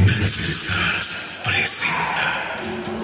Stars presenta.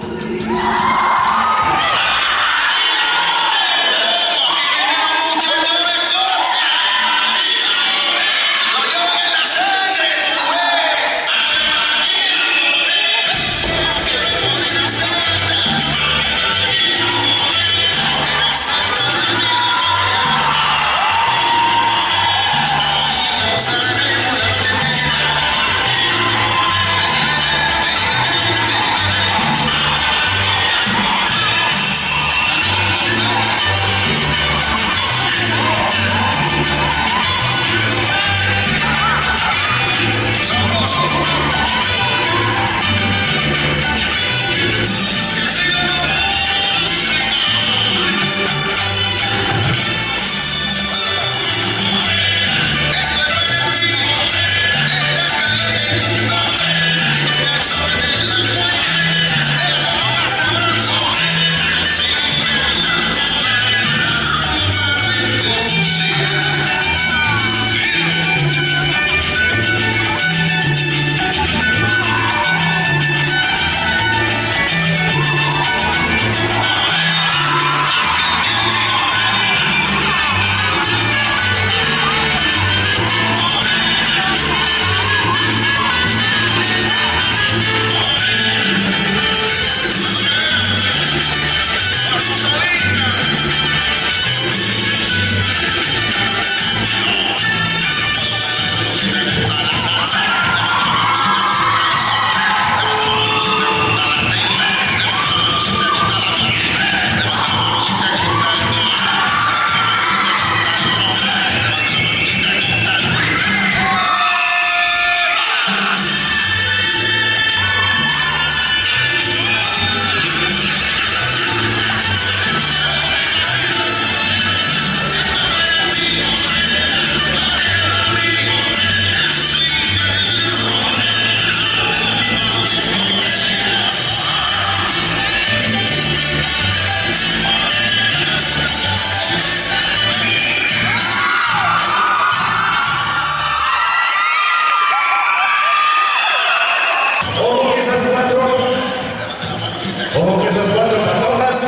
Ojo que esas cuatro patojas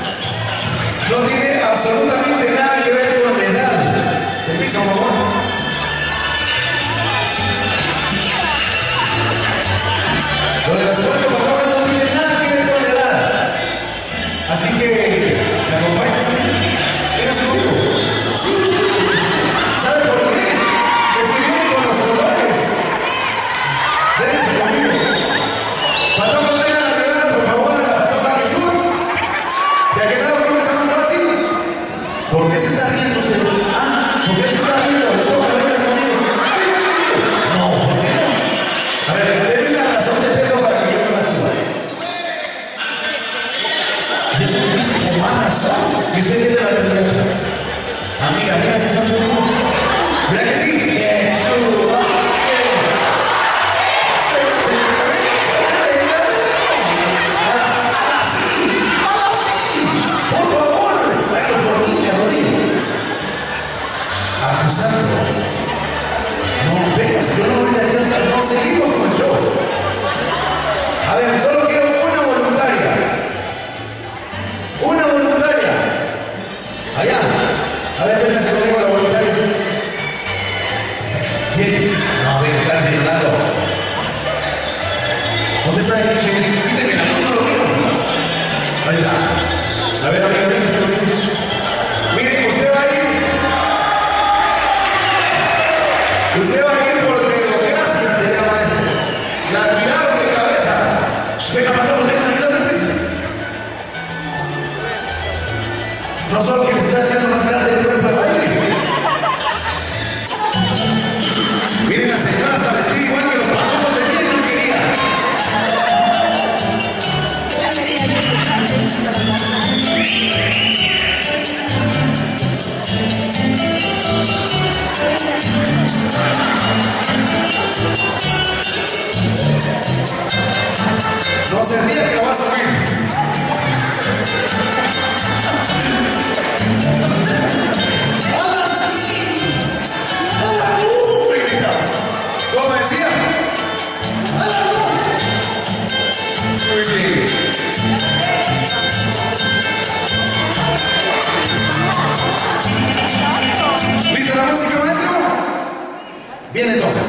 no tiene absolutamente nada que ver con la edad. Permiso, por favor. Lo de las cuatro patojas no tiene nada que ver con la edad. Así que, ¿me acompañas? ¿Eres conmigo? Sí. ¿Sabe por qué? Es que viene con los colores. Vénganse conmigo. Patojas, vengan a ayudar, por favor, a la patoja Jesús. ¿Te ha quedado con esa más fácil? ¿Por qué se está riendo usted? Ah, ¿por qué se está riendo? Le toca, véngase conmigo. No, ¿por qué no? A ver, denme una razón de peso para que yo no la suba. ¿Y eso es más razón? ¿Y usted tiene la verdad? Amiga, mira si no se ve. ¿Verdad que sí? ¡Jesús! Acusando. No, venga, si yo no ahorita ya está, no seguimos con el show. A ver, solo quiero una voluntaria. Una voluntaria. Allá. A ver, véngase conmigo la voluntaria. ¿Quién? No, venga, están señalando. ¿Dónde está el che? Quíteme la luz, no lo quiero. Ahí está. A ver, amiga, véngase conmigo. Miren, usted va a ir. Usted va a ir por desgracia, se llama esto. La tiraron de cabeza. Venga, Mateo, venga, ayúdame, pues. No solo que me estoy haciendo más grande el cuerpo de baile. Miren, la señora está vestida igual que los patojos de bien no quería. No se ría que lo va a subir. Bien, entonces.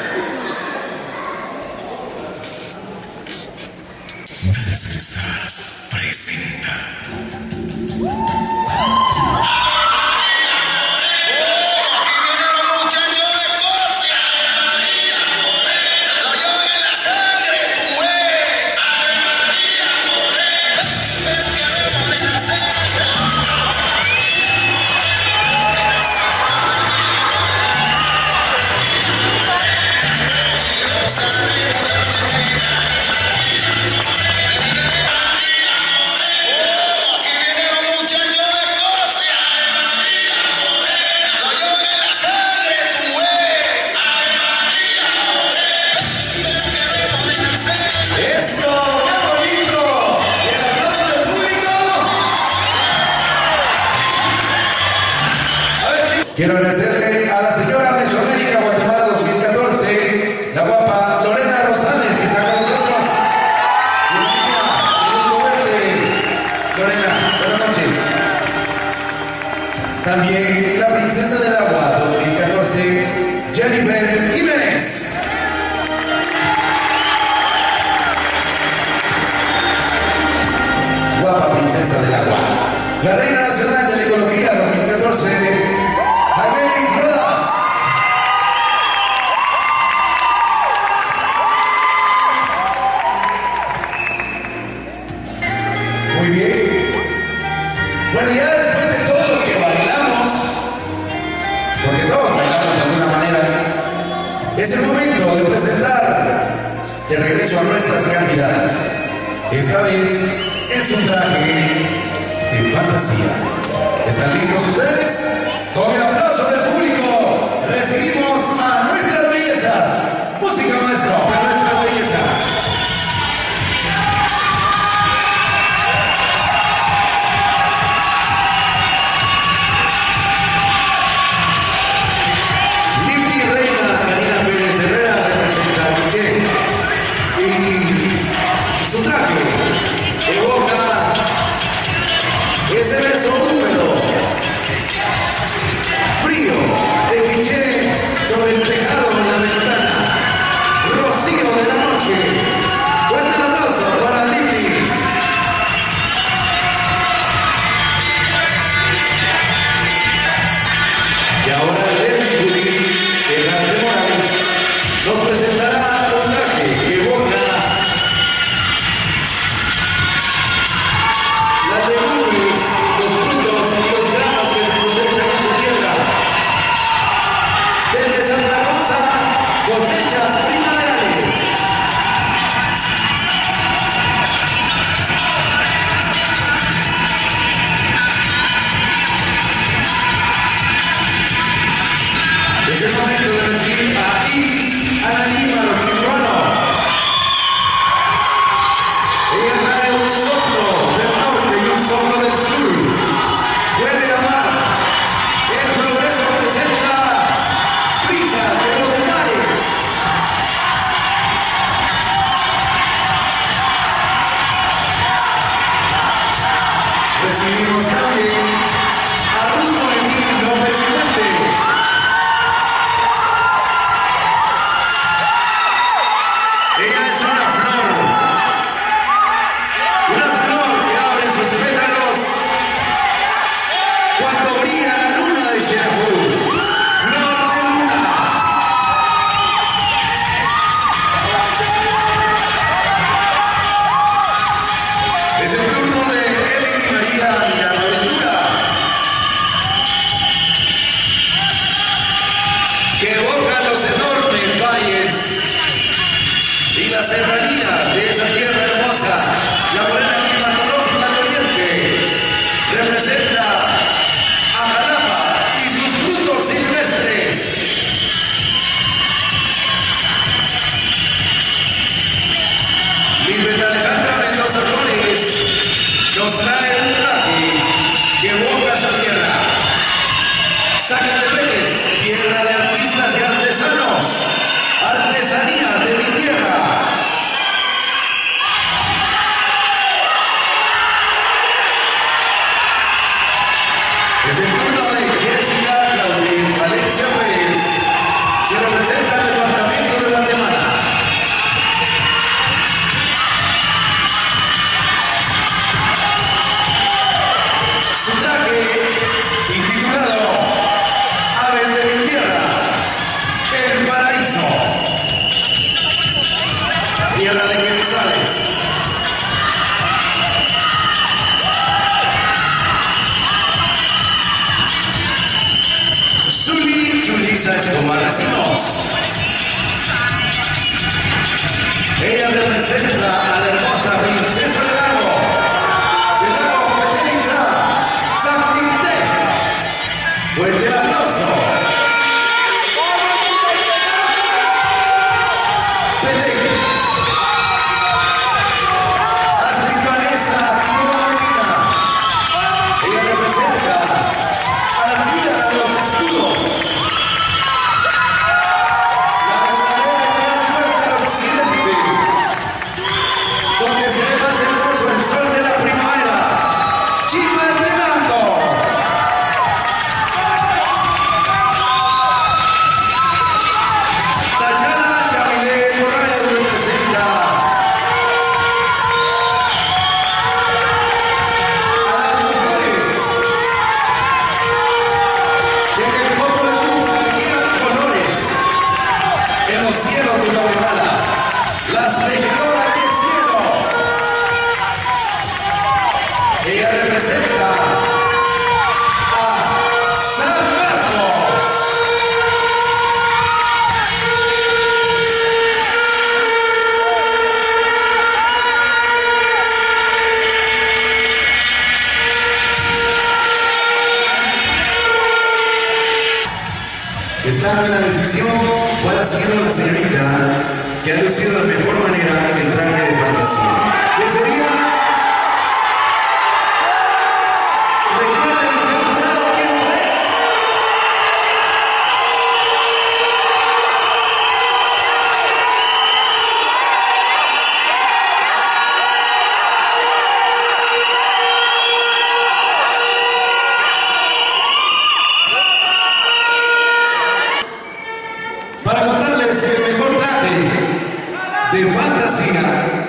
Nadas Cristales presenta. Quiero agradecerle a la señora Mesoamérica Guatemala 2014, la guapa Lorena Rosales, que está con nosotros. Bienvenida, un gusto verte. Lorena, buenas noches. También la princesa del agua 2014, Jennifer Jiménez. Guapa princesa del agua. La reina nacional de la ecología 2014. Muy bien. Bueno, ya después de todo lo que bailamos, porque todos bailamos de alguna manera, es el momento de presentar de regreso a nuestras candidatas. Esta vez es un traje de fantasía. ¿Están listos ustedes? Con el aplauso del público recibimos a nuestras bellezas. Música, maestro, a nuestras bellezas. Ese beso húmedo, frío, de cliché sobre el tejado de la ventana, rocío de la noche. Fuerte el aplauso para Lili. Y ahora Leslie Gooding, el arte Morales, nos presentará un traje que evoca las legumbres, los frutos y los granos que se cosechan en su tierra. Desde Santa Rosa, cosechas primaverales. Es el momento de recibir a Iris Ananíbal Quintruano. Ella trae un soplo del norte y un soplo del sur. Puede llamar. El progreso presenta brisas de los mares. Guerra de Quetzales. Zuli Yulisa Escobar Racimos. Ella representa a la hermosa princesa del lago Petenitza, Zahlinte. Fuerte el aplauso. Astrid Vanessa Quiroga Medina. Ella representa a la tía de los escudos. La verdadera gran puerta del occidente, donde se ve más hermoso el sol de la primavera. Chimaltenango. Dayana Yamile Morales representa a las mujeres que en el Popol Vuh tejían colores en los cielos de Guatemala. Las tejedoras del cielo. Ella representa a San Marcos. Está en la decisión cuál ha sido la señorita que ha lucido de mejor manera el traje de fantasía. ¿Quién sería? ¿Recuerdan el jurado quién fue? Para contarles el mejor traje de fantasía